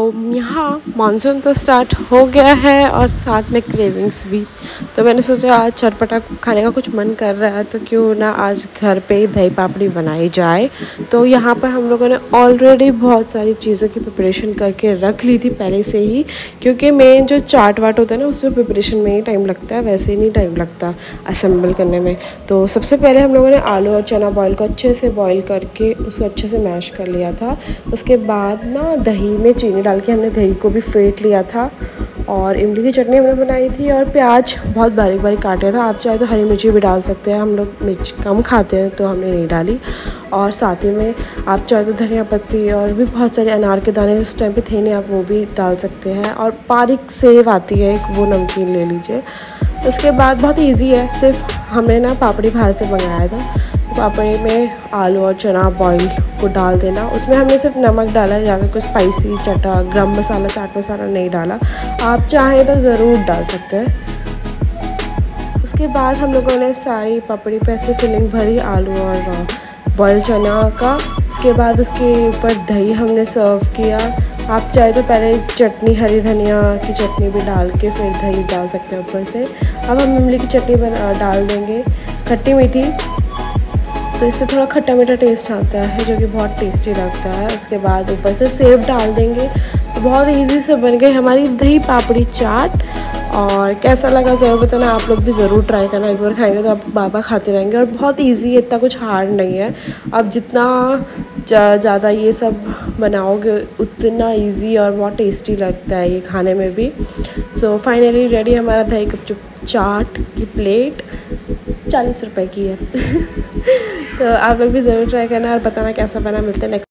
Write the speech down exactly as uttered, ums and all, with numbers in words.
यहाँ मानसून तो स्टार्ट हो गया है और साथ में क्रेविंग्स भी। तो मैंने सोचा आज चटपटा खाने का कुछ मन कर रहा है तो क्यों ना आज घर पे ही दही पापड़ी बनाई जाए। तो यहाँ पर हम लोगों ने ऑलरेडी बहुत सारी चीज़ों की प्रिपरेशन करके रख ली थी पहले से ही, क्योंकि मेन जो चाट वाट होता है ना उसमें प्रिपरेशन में ही टाइम लगता है, वैसे ही नहीं टाइम लगता असेंबल करने में। तो सबसे पहले हम लोगों ने आलू और चना बॉयल को अच्छे से बॉयल करके उसको अच्छे से मैश कर लिया था। उसके बाद ना दही में चीनी डाल के हमने दही को भी फेंट लिया था और इमली की चटनी हमने बनाई थी और प्याज बहुत बारीक बारीक काटा था। आप चाहे तो हरी मिर्ची भी डाल सकते हैं, हम लोग मिर्च कम खाते हैं तो हमने नहीं डाली। और साथ ही में आप चाहे तो धनिया पत्ती और भी बहुत सारे अनार के दाने उस टाइम पे थे नहीं, आप वो भी डाल सकते हैं। और बारीक सेव आती है एक, वो नमकीन ले लीजिए। उसके बाद बहुत ईजी है, सिर्फ हमने ना पापड़ी बाहर से मंगाया था। पापड़ी में आलू और चना बॉईल को डाल देना, उसमें हमने सिर्फ नमक डाला है, ज़्यादा कोई स्पाइसी चटा गरम मसाला चाट मसाला नहीं डाला। आप चाहें तो ज़रूर डाल सकते हैं। उसके बाद हम लोगों ने सारी पापड़ी पे ऐसे फिलिंग भरी आलू और बॉयल चना का। उसके बाद उसके ऊपर दही हमने सर्व किया। आप चाहे तो पहले चटनी हरी धनिया की चटनी भी डाल के फिर दही डाल सकते हैं ऊपर से। अब हम इमली की चटनी बना डाल देंगे, खट्टी मीठी, तो इससे थोड़ा खट्टा मीठा टेस्ट आता है जो कि बहुत टेस्टी लगता है। उसके बाद ऊपर से सेव डाल देंगे। तो बहुत इजी से बन गई हमारी दही पापड़ी चाट। और कैसा लगा ज़रूर बताना, आप लोग भी ज़रूर ट्राई करना, एक बार खाएंगे तो आप बाबा खाते रहेंगे। और बहुत इजी है, इतना कुछ हार्ड नहीं है। अब जितना ज़्यादा ये सब बनाओगे उतना इजी और बहुत टेस्टी लगता है ये खाने में भी। सो फाइनली रेडी हमारा दही गुपचुप चाट की प्लेट, चालीस रुपए की है। तो आप लोग भी ज़रूर ट्राई करना और बताना कैसा बना। मिलते हैं नेक्स्ट